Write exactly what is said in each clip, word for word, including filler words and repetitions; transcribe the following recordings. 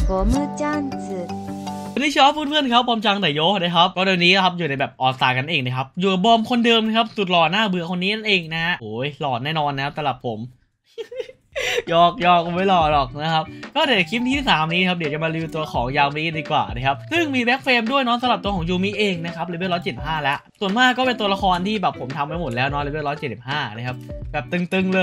ゴムチャンツวันนี้ชอบเพื่อนๆครับบอมจังแต่โยนะครับก็เดี๋ยวนี้ครับอยู่ในแบบออสตากันเองนะครับอยู่บอมคนเดิมนะครับสุดหล่อหน้าเบื่อคนนี้นั่นเองนะฮะโอ้ยหล่อแน่นอนนะครับสำหรับผมหยอกหยอกไม่หล่อหรอกนะครับก็เดี๋ยวคลิปที่สามนี้ครับเดี๋ยวจะมารีวิวตัวของยามิดีกว่านะครับซึ่งมีแบ็คเฟรมด้วยเนาะสำหรับตัวของยูมิเองนะครับเลเวลร้อยเจ็ดสิบห้าแล้วส่วนมากก็เป็นตัวละครที่แบบผมทำไปหมดแล้วเนาะเลเวลร้อยเจ็ดสิบห้านะครับแบบตึงๆเลย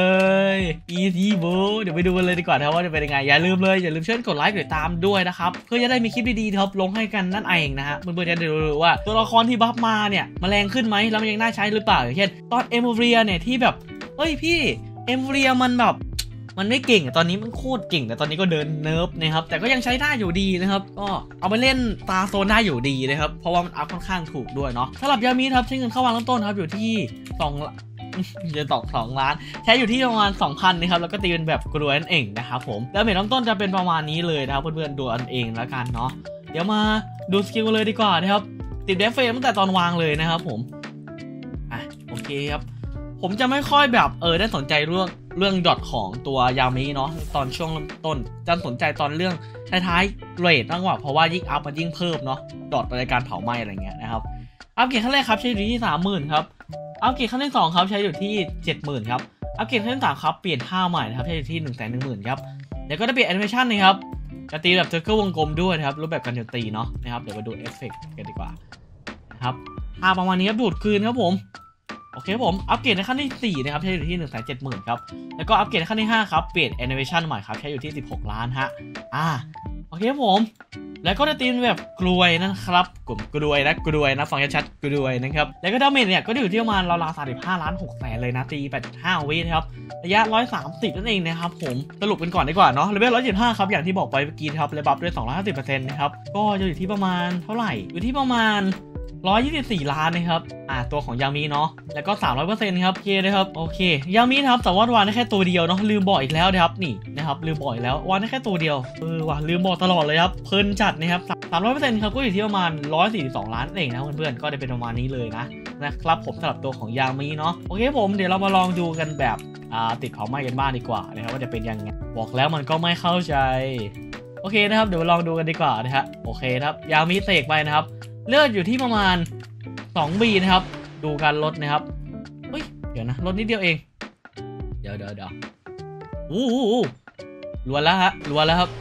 easy bro เดี๋ยวไปดูกันเลยดีกว่านะครับว่าจะเป็นยังไงอย่าลืมเลยอย่าลืมช่วยกดไลค์กดติดตามด้วยนะครับเพื่อจะได้มีคลิปดีๆครับลงให้กันนั่นเองนะฮะเพื่อนๆจะได้รู้ว่าตัวละครที่บัฟมาเนี่ยมันแรงขึ้นไหมแล้วมันยังน่าใช้หรือเปล่าอย่างเช่นตอนเอมเรียเนี่ยที่แบบเฮ้ยพี่เอมเรียมันแบบมันไม่เก่งตอนนี้มันโคตรเก่งแต่ตอนนี้ก็เดินเนิร์ฟนะครับแต่ก็ยังใช้ได้อยู่ดีนะครับก็เอาไปเล่นตาโซนได้อยู่ดีนะครับเพราะว่ามันอัพค่อนข้างถูกด้วยเนาะสำหรับยามิครับใช้เงินเข้าวางต้นครับอยู่ที่สองจะตอกสองล้านใช้อยู่ที่ประมาณ สองพัน นะครับแล้วก็ตีเป็นแบบกรวยนั่นเองนะครับผมแล้วเมทต้นจะเป็นประมาณนี้เลยนะครับเพื่อนๆดูอันเองแล้วกันเนาะเดี๋ยวมาดูสกิลเลยดีกว่านะครับติดเดฟเฟรมตั้งแต่ตอนวางเลยนะครับผมอ่ะโอเคครับผมจะไม่ค่อยแบบเออได้สนใจเรื่องเรื่องดอทของตัวยามิเนาะตอนช่วงเริ่มต้นจะสนใจตอนเรื่องท้ายๆเรทมากกว่าเพราะว่ายิ่งอัพมันยิ่งเพิ่มเนาะดอทในการเผาไหม้อะไรเงี้ยนะครับอัพเกรดขั้นแรกครับใช้อยู่ที่ สามหมื่น ครับอัพเกรดขั้นที่สองครับใช้อยู่ที่ เจ็ดหมื่น ครับอัพเกรดขั้นที่สามครับเปลี่ยนท่าใหม่นะครับใช้อยู่ที่ หนึ่งแสนหนึ่งหมื่น ครับแล้วก็ได้เปลี่ยนแอนิเมชันนะครับจะตีแบบเทอร์เคิลวงกลมด้วยนะครับรูปแบบการโจมตีเนาะนะครับเดี๋ยวมาดูเอฟเฟกต์กันดีกว่านะครับท่าประมาณนี้ครับดูดคืนครับผมโอเคผมอัปเกรดในขั้นที่สี่นะครับใช้อยู่ที่ หนึ่งแสนเจ็ดหมื่น ครับแล้วก็อัปเกรดในขั้นที่ห้าครับเปลี่ยนแอนิเมชันใหม่ครับใช้อยู่ที่สิบหกล้านฮะอ่าโอเคผมแล้วก็จะตีแบบกลวยนะครับกลุ่มกลวยนะกลวยนะฟังชัดๆกลวยนะครับแล้วก็ดาเมจเนี่ยก็อยู่ที่ประมาณราวๆสามสิบห้าล้านหกแสนเลยนะตี แปดจุดห้า วิครับระยะหนึ่งร้อยสามสิบนั่นเองนะครับผมสรุปกันก่อนดีกว่าเนาะเลเวลหนึ่งร้อยเจ็ดสิบห้าครับอย่างที่บอกไปเมื่อกี้ครับเลยบัฟด้วย สองร้อยห้าสิบเปอร์เซ็นต์ นะครับก็จะอยู่ที่ประมาณเท่าไหร่อยู่ที่ประมาณหนึ่งร้อยยี่สิบสี่ล้านนะครับอ่าตัวของยามิเนาะแล้วก็ สามร้อยเปอร์เซ็นต์ ครับโอเคนะครับโอเคยามิครับแต่ว่าวางได้แค่ตัวเดียวเนาะลืมบอกอีกแล้วนะครับนี่นะครับลืมบอกอีกแล้ววางได้แค่ตัวเดียวเออว่ะลืมบอกตลอดเลยครับเพลินจัดนะครับ สามร้อยเปอร์เซ็นต์ ครับก็อยู่ที่ประมาณหนึ่งร้อยสี่สิบสองล้านเองนะเพื่อนๆก็ได้เป็นประมาณนี้เลยนะนะครับผมสำหรับตัวของยามิเนาะโอเคผมเดี๋ยวเรามาลองดูกันแบบอ่าติดเผาไหม้กันบ้างดีกว่านะครับว่าจะเป็นยังไงบอกแล้วมันก็ไม่เข้าใจโอเคนะครับเดี๋ยวลองดูกันดีกว่านะฮะโอเคครับยามิเสกไปนะครับเลือดอยู่ที่ประมาณสองบีนะครับดูการลดนะครับเฮ้ยเดี๋ยวนะลดนิดเดียวเองเดี๋ยวเดี๋ยวเดี๋ยวอู้หูล้วนแล้วฮะล้วนแล้วครับ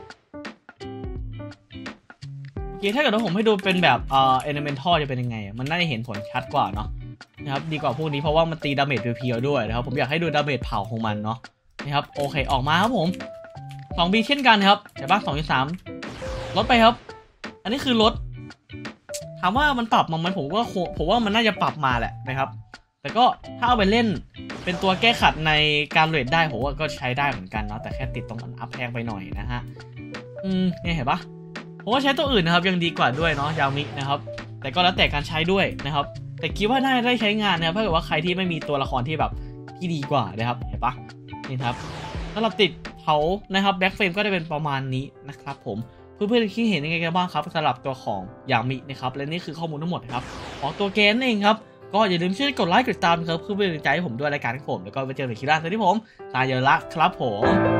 โอเคถ้าเกิดว่าผมให้ดูเป็นแบบเอ่อเอลิเมนทัลจะเป็นยังไงมันน่าจะเห็นผลชัดกว่าเนาะนะครับดีกว่าพวกนี้เพราะว่ามันตีดาเมจเพียวๆด้วยนะครับผมอยากให้ดูดาเมจเผาของมันเนาะนะครับโอเคออกมาครับผมสองบีเช่นกันครับแต่บ้างสองจุดสามลดไปครับอันนี้คือลดถามว่ามันปรับมามันผมก็ผมว่ามันน่าจะปรับมาแหละนะครับแต่ก็ถ้าเอาไปเล่นเป็นตัวแก้ขัดในการเรทได้ผมว่าก็ใช้ได้เหมือนกันเนาะแต่แค่ติดตรงมันอัพแพงไปหน่อยนะฮะอืมเนี่ยเห็นปะผมว่าใช้ตัวอื่นนะครับยังดีกว่าด้วยเนาะยามินะครับแต่ก็แล้วแต่การใช้ด้วยนะครับแต่คิดว่าน่าจะได้ใช้งานนะครับถ้าเกิดว่าใครที่ไม่มีตัวละครที่แบบที่ดีกว่านะครับเห็นปะนี่ครับสำหรับติดเขานะครับแบ็คเฟรมก็ได้เป็นประมาณนี้นะครับผมเพื่อนๆคิดเห็นยังไงกันบ้างครับสำหรับตัวของยามินะครับและนี่คือข้อมูลทั้งหมดครับของตัวเกมเองครับก็อย่าลืมช่วยกดไลค์กดติดตามครับเพื่อเป็นกำลังใจให้ผมด้วยรายการของผมแล้วก็ไปเจอกันในคลิปหน้าสวัสดีผมตายเยอะละครับผม